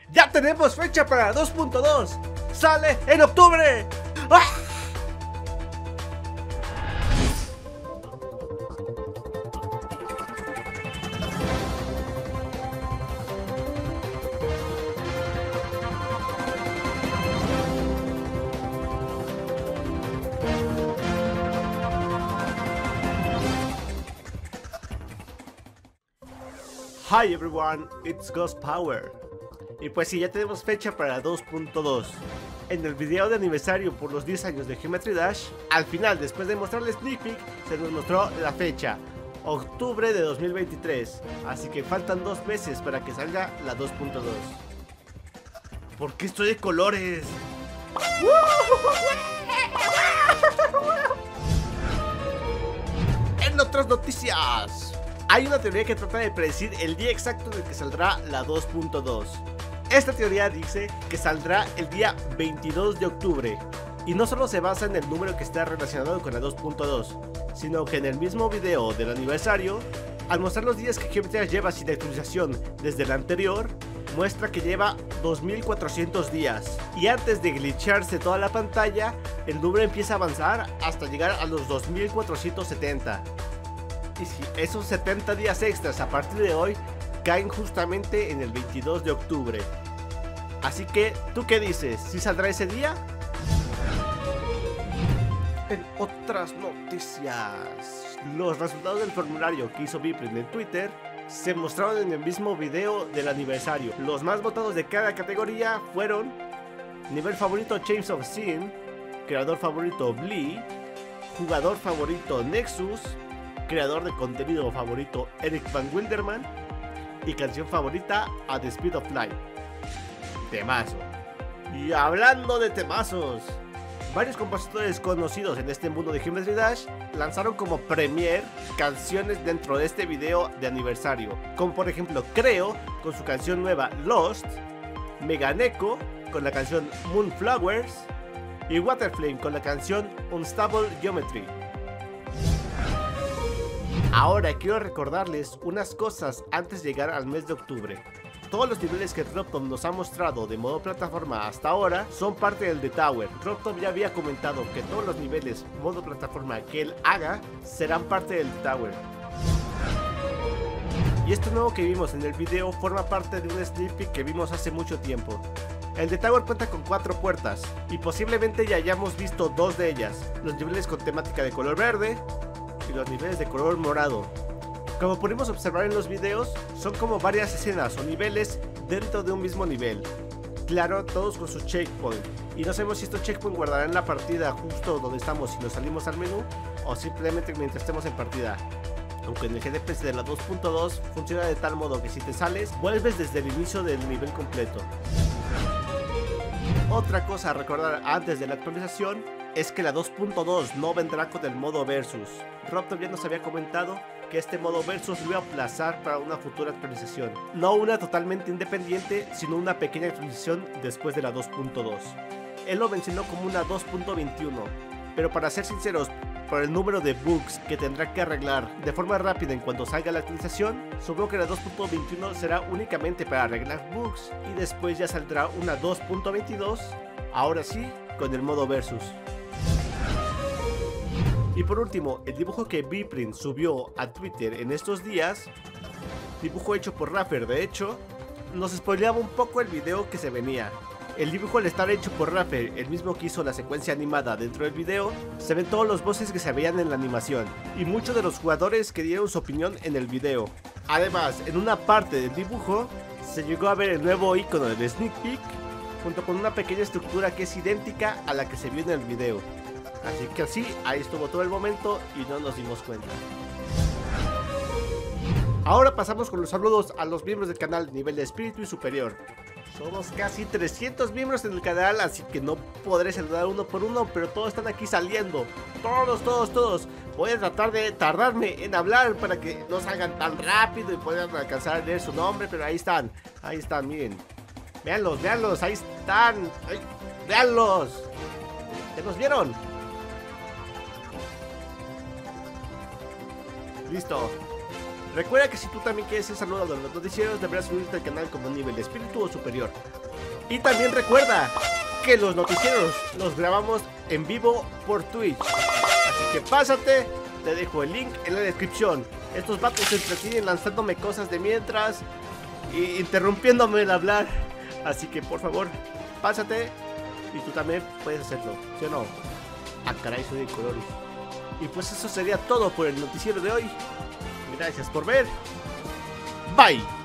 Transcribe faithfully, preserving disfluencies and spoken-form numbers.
¡Ya tenemos fecha para dos punto dos! ¡Sale en octubre! ¡Ah! Hi everyone, it's Ghost Power. Y pues sí, ya tenemos fecha para dos punto dos. En el video de aniversario por los diez años de Geometry Dash, al final, después de mostrarle sneak peek, se nos mostró la fecha, octubre de dos mil veintitrés. Así que faltan dos meses para que salga la dos punto dos. ¿Por qué estoy de colores? En otras noticias, hay una teoría que trata de predecir el día exacto en el que saldrá la dos punto dos. Esta teoría dice que saldrá el día veintidós de octubre. Y no solo se basa en el número que está relacionado con la dos punto dos, sino que en el mismo video del aniversario, al mostrar los días que Geometry Dash lleva sin actualización desde el anterior, muestra que lleva dos mil cuatrocientos días. Y antes de glitcharse toda la pantalla, el número empieza a avanzar hasta llegar a los dos mil cuatrocientos setenta. Y si esos setenta días extras a partir de hoy caen justamente en el veintidós de octubre. Así que, ¿tú qué dices? ¿Sí saldrá ese día? En otras noticias, los resultados del formulario que hizo Bprint en Twitter se mostraron en el mismo video del aniversario. Los más votados de cada categoría fueron: nivel favorito Chains of Sin, creador favorito Blee, jugador favorito Nexus, creador de contenido favorito Eric Van Wilderman y canción favorita A The Speed of Light. Temazo. Y hablando de temazos, varios compositores conocidos en este mundo de Geometry Dash lanzaron como premiere canciones dentro de este video de aniversario, como por ejemplo Creo con su canción nueva Lost, Meganeko con la canción Moonflowers y Waterflame con la canción Unstable Geometry. Ahora quiero recordarles unas cosas antes de llegar al mes de octubre. Todos los niveles que Droptom nos ha mostrado de modo plataforma hasta ahora son parte del The Tower. Droptom ya había comentado que todos los niveles modo plataforma que él haga serán parte del The Tower. Y esto nuevo que vimos en el video forma parte de un sneak peek que vimos hace mucho tiempo. El The Tower cuenta con cuatro puertas y posiblemente ya hayamos visto dos de ellas, los niveles con temática de color verde y los niveles de color morado. Como pudimos observar en los videos, son como varias escenas o niveles dentro de un mismo nivel. Claro, todos con sus checkpoints, y no sabemos si estos checkpoints guardarán la partida justo donde estamos si nos salimos al menú o simplemente mientras estemos en partida. Aunque en el G D P S de la dos punto dos funciona de tal modo que si te sales, vuelves desde el inicio del nivel completo. Otra cosa a recordar antes de la actualización es que la dos punto dos no vendrá con el modo versus. Droptom ya nos había comentado que este modo versus lo iba a aplazar para una futura actualización. No una totalmente independiente, sino una pequeña actualización después de la dos punto dos. Él lo mencionó como una dos punto veintiuno, pero para ser sinceros, por el número de bugs que tendrá que arreglar de forma rápida en cuanto salga la actualización, supongo que la dos punto veintiuno será únicamente para arreglar bugs y después ya saldrá una dos punto veintidós, ahora sí, con el modo versus. Y por último, el dibujo que Bprint subió a Twitter en estos días, dibujo hecho por Raffer, de hecho, nos spoileaba un poco el video que se venía. El dibujo al estar hecho por Raffer, el mismo que hizo la secuencia animada dentro del video, se ven todos los bosses que se veían en la animación, y muchos de los jugadores que dieron su opinión en el video. Además, en una parte del dibujo, se llegó a ver el nuevo icono del sneak peek, junto con una pequeña estructura que es idéntica a la que se vio en el video. Así que así, ahí estuvo todo el momento y no nos dimos cuenta. Ahora pasamos con los saludos a los miembros del canal de nivel de espíritu y superior. Somos casi trescientos miembros en el canal, así que no podré saludar uno por uno, pero todos están aquí saliendo. Todos, todos, todos. Voy a tratar de tardarme en hablar para que no salgan tan rápido y puedan alcanzar a leer su nombre, pero ahí están. Ahí están, miren. Véanlos, véanlos, ahí están. Ay, véanlos. ¿Ya nos vieron? Listo. Recuerda que si tú también quieres ser saludado en los noticieros, deberás unirte al canal como nivel de espíritu o superior. Y también recuerda que los noticieros los grabamos en vivo por Twitch. Así que pásate, te dejo el link en la descripción. Estos vatos se entretienen lanzándome cosas de mientras y interrumpiéndome el hablar. Así que por favor, pásate y tú también puedes hacerlo, ¿sí o no? Ah, caray, soy de colores. Y pues eso sería todo por el noticiero de hoy. Gracias por ver. Bye.